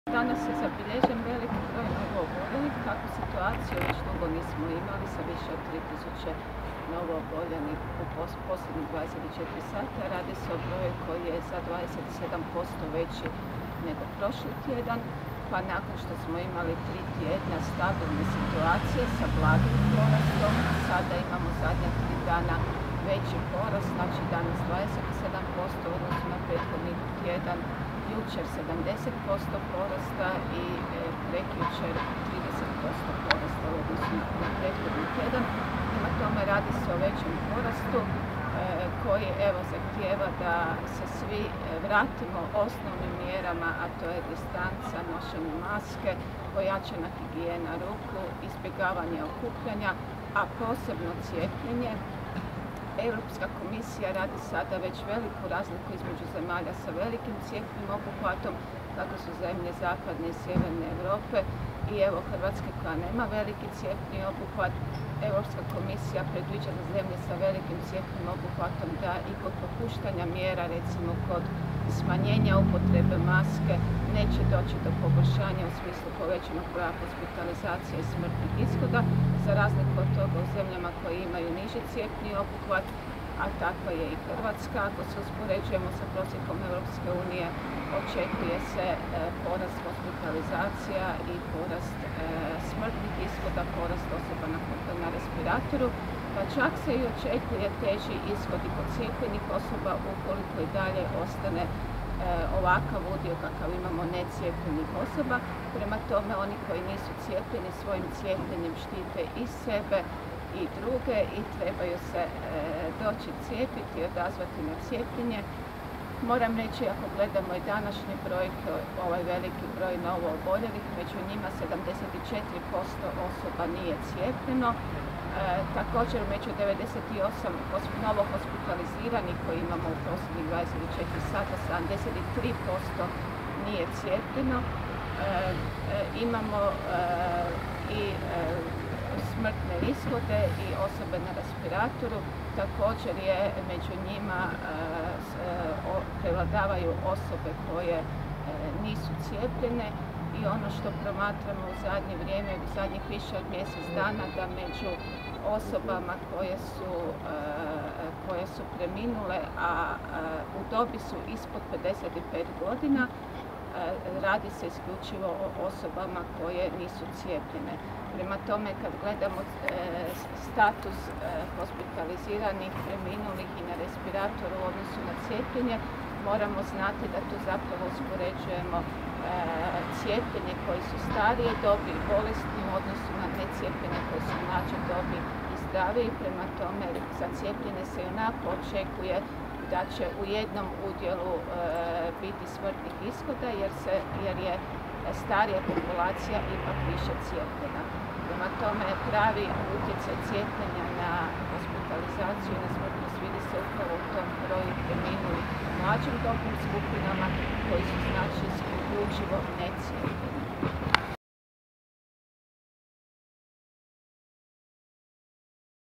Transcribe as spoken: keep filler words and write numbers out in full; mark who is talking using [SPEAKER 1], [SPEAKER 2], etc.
[SPEAKER 1] Danas je zabilježen veliki broj novooboljelih, takvu situaciju već dugo nismo imali sa više od tri tisuće novooboljelih u posljednjih dvadeset četiri sata. Radi se o broju koji je za dvadeset sedam posto veći nego prošli tjedan, pa nakon što smo imali tri tjedna stabilne situacije sa blagim porastom, sada imamo zadnja tri dana veći porast, znači danas dvadeset sedam posto u odnosu na prethodni tjedan, jučer sedamdeset posto porasta i e, prekjučer trideset posto porasta u odnosu na prethodni tjedan. Prema tome radi se o većem porastu e, koji evo zahtijeva da se svi vratimo osnovnim mjerama, a to je distanca, nošenje maske, pojačana higijena ruku, izbjegavanje okupljanja, a posebno cijepljenje. Europska komisija radi sada već veliku razliku između zemalja sa velikim cijepnim obuhvatom, kako su zemlje zapadne i sjeverne Europe, i evo Hrvatske koja nema veliki cijepni obuhvat. Europska komisija predviđa za zemlje sa velikim cijepnim obuhvatom da i kod popuštanja mjera, recimo kod smanjenja upotrebe maske, neće doći do pogoršanja u smislu povećanog broja hospitalizacije i smrtnih ishoda, za razliku od toga u zemljama koje imaju niži cijepni obuhvat, a takva je i Hrvatska. Ako se uspoređujemo sa prosjekom Europske unije, očekuje se e, porast hospitalizacija i porast e, smrtnih ishoda, porast osoba na, na respiratoru, pa čak se i očekuje teži ishodi kod cijepljenih osoba ukoliko i dalje ostane e, ovakav udio kakav imamo necijepljenih osoba. Prema tome, oni koji nisu cijepljeni svojim cijepljenjem štite i sebe i druge i trebaju se e, doći cijepiti i odazvati na cijepljenje. Moram reći, ako gledamo i današnje brojke, ovaj veliki broj novooboljelih, među njima sedamdeset četiri posto osoba nije cijepljeno. E, također među devedeset osam novo hospitaliziranih koji imamo u posljednjih dvadeset četiri sata, sedamdeset tri posto nije cijepljeno. E, e, imamo e, i e, smrtne ishode i osobe na respiratoru. Također je među njima e, o, prevladavaju osobe koje e, nisu cijepljene, i ono što promatramo u zadnje vrijeme, u zadnjih više od mjesec dana, da među osobama koje su, e, koje su preminule, a e, u dobi su ispod pedeset pet godina, radi se isključivo o osobama koje nisu cijepljene. Prema tome, kad gledamo e, status e, hospitaliziranih, preminulih i na respiratoru u odnosu na cijepljenje, moramo znati da tu zapravo uspoređujemo e, cijepljenje koji su starije dobi i bolesni u odnosu na necijepljene koji su mlađe dobi i zdraviji. Prema tome, za cijepljenje se onako očekuje da će u jednom udjelu e, biti smrtnih ishoda jer, se, jer je starija populacija ipak više cijepljena. Prema tome, pravi utjecaj cijepljenja na hospitalizaciju i na smrtnost vidi se upravo u tom broju preminulih u mlađim dobnim skupinama koji su znači isključivo necijepljeni.